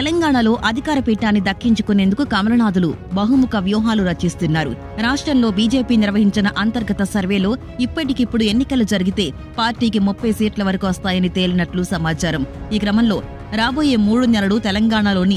తెలంగాణలో అధికార పీఠాన్ని దక్కించుకునేందుకు కమలనాథులు బహుముఖ వ్యూహాలు రచిస్తున్నారు. రాష్ట్రంలో బీజేపీ నిర్వహించిన అంతర్గత సర్వేలో ఇప్పటికిప్పుడు ఎన్నికలు జరిగితే పార్టీకి 30 సీట్ల వరకు వస్తాయని తేలినట్లు సమాచారం. ఈ క్రమంలో రాబోయే 3 నెలలు తెలంగాణలోని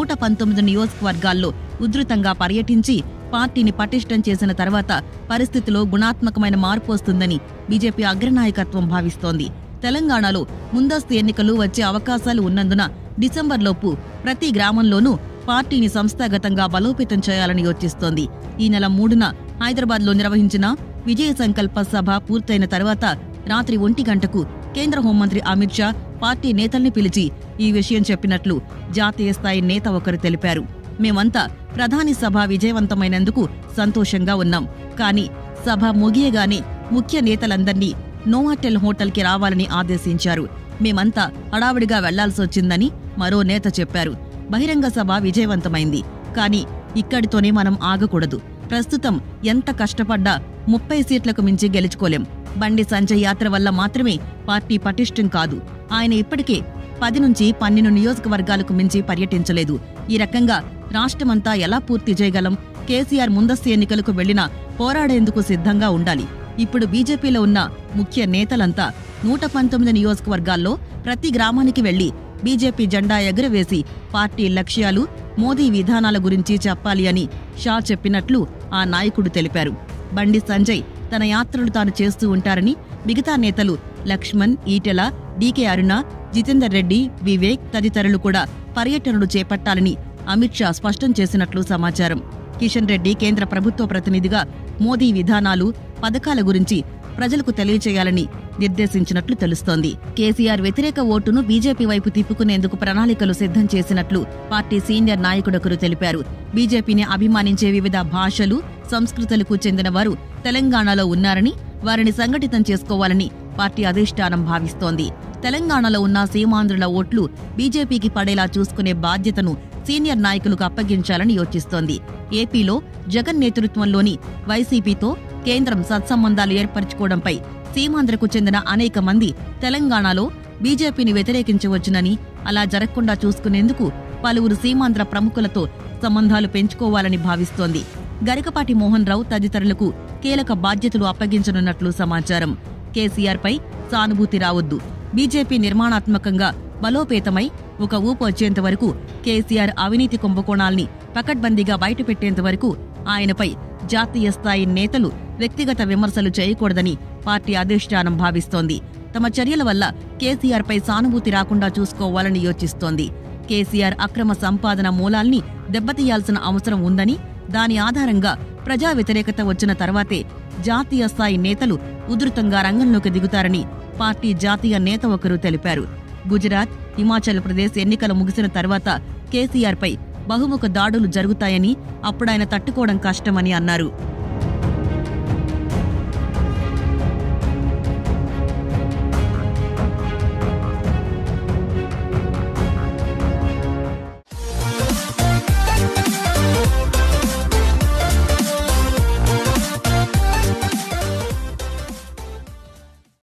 119 నియోజకవర్గాల్లో ఉధృతంగా పర్యటించి పార్టీని పటిష్టం చేసిన తర్వాత పరిస్థితిలో గుణాత్మకమైన మార్పు వస్తుందని బీజేపీ అగ్రనాయకత్వం భావిస్తోంది. తెలంగాణలో ముందస్తు ఎన్నికలు వచ్చే అవకాశాలు ఉన్నందున డిసెంబర్లోపు ప్రతి గ్రామంలోనూ పార్టీని సంస్థాగతంగా బలోపేతం చేయాలని యోచిస్తోంది. ఈ నెల 3న హైదరాబాద్లో నిర్వహించిన విజయ సంకల్ప సభ పూర్తయిన తర్వాత రాత్రి 1 గంటకు కేంద్ర హోంమంత్రి అమిత్ షా పార్టీ నేతల్ని పిలిచి ఈ విషయం చెప్పినట్లు జాతీయ స్థాయి నేత ఒకరు తెలిపారు. మేమంతా ప్రధాని సభ విజయవంతమైనందుకు సంతోషంగా ఉన్నాం. కానీ సభ ముగియగానే ముఖ్య నేతలందర్నీ నోవాటెల్ హోటల్కి రావాలని ఆదేశించారు. మేమంతా హడావిడిగా వెళ్లాల్సొచ్చిందని మరో నేత చెప్పారు. బహిరంగ సభ విజయవంతమైంది. కానీ ఇక్కడితోనే మనం ఆగకూడదు. ప్రస్తుతం ఎంత కష్టపడ్డా 30 సీట్లకు మించి గెలుచుకోలేం. బండి సంజయ్ యాత్ర వల్ల మాత్రమే పార్టీ పటిష్టం కాదు. ఆయన ఇప్పటికే 10 నుంచి 12 నియోజకవర్గాలకు మించి పర్యటించలేదు. ఈ రకంగా రాష్ట్రమంతా ఎలా పూర్తి చేయగలం? కేసీఆర్ ముందస్తు ఎన్నికలకు వెళ్లినా పోరాడేందుకు సిద్ధంగా ఉండాలి. ఇప్పుడు బీజేపీలో ఉన్న ముఖ్య నేతలంతా 119 నియోజకవర్గాల్లో ప్రతి గ్రామానికి వెళ్లి బీజేపీ జెండా ఎగురవేసి పార్టీ లక్ష్యాలు, మోదీ విధానాల గురించి చెప్పాలి అని షా చెప్పినట్లు ఆ నాయకుడు తెలిపారు. బండి సంజయ్ తన యాత్రలు తాను చేస్తూ ఉంటారని, మిగతా నేతలు లక్ష్మణ్, ఈటెల, డీకే అరుణ, జితేందర్ రెడ్డి, వివేక్ తదితరులు కూడా పర్యటనలు చేపట్టాలని అమిత్ షా స్పష్టం చేసినట్లు సమాచారం. కిషన్ రెడ్డి కేంద్ర ప్రభుత్వ ప్రతినిధిగా మోదీ విధానాలు, పథకాల గురించి ప్రజలకు తెలియచేయాలని నిర్దేశించినట్లు తెలుస్తోంది. కేసీఆర్ వ్యతిరేక ఓటును బీజేపీ వైపు తిప్పుకునేందుకు ప్రణాళికలు సిద్ధం చేసినట్లు పార్టీ సీనియర్ నాయకుడొకరు తెలిపారు. బీజేపీని అభిమానించే వివిధ భాషలు, సంస్కృతులకు చెందిన వారు తెలంగాణలో ఉన్నారని, వారిని సంఘటితం చేసుకోవాలని పార్టీ అధిష్టానం భావిస్తోంది. తెలంగాణలో ఉన్న సీమాంధ్రుల ఓట్లు బీజేపీకి పడేలా చూసుకునే బాధ్యతను సీనియర్ నాయకులకు అప్పగించాలని యోచిస్తోంది. ఏపీలో జగన్ నేతృత్వంలోని వైసీపీతో కేంద్రం సత్సంబంధాలు ఏర్పరచుకోవడంపై సీమాంధ్రకు చెందిన అనేక మంది తెలంగాణలో బీజేపీని వ్యతిరేకించవచ్చునని, అలా జరగకుండా చూసుకునేందుకు పలువురు సీమాంధ్ర ప్రముఖులతో సంబంధాలు పెంచుకోవాలని భావిస్తోంది. గరికపాటి మోహన్ రావు తదితరులకు కీలక బాధ్యతలు అప్పగించనున్నట్లు సమాచారం. కేసీఆర్ పై సానుభూతి రావొద్దు. బీజేపీ నిర్మాణాత్మకంగా బలోపేతమై ఒక ఊపు వచ్చేంత వరకు, కేసీఆర్ అవినీతి కుంభకోణాల్ని పకడ్బందీగా బయటపెట్టేంత వరకు ఆయనపై జాతీయ స్థాయి నేతలు వ్యక్తిగత విమర్శలు చేయకూడదని పార్టీ అధిష్టానం భావిస్తోంది. తమ చర్యల వల్ల కేసీఆర్ పై సానుభూతి రాకుండా చూసుకోవాలని యోచిస్తోంది. కేసీఆర్ అక్రమ సంపాదన మూలాల్ని దెబ్బతీయాల్సిన అవసరం ఉందని, దాని ఆధారంగా ప్రజా వ్యతిరేకత వచ్చిన తర్వాతే జాతీయ స్థాయి నేతలు ఉధృతంగా రంగంలోకి దిగుతారని పార్టీ జాతీయ నేత ఒకరు తెలిపారు. గుజరాత్, హిమాచల్ ప్రదేశ్ ఎన్నికలు ముగిసిన తర్వాత కేసీఆర్ పై బహుముఖ దాడులు జరుగుతాయని, అప్పుడాయన తట్టుకోవడం కష్టమని అన్నారు.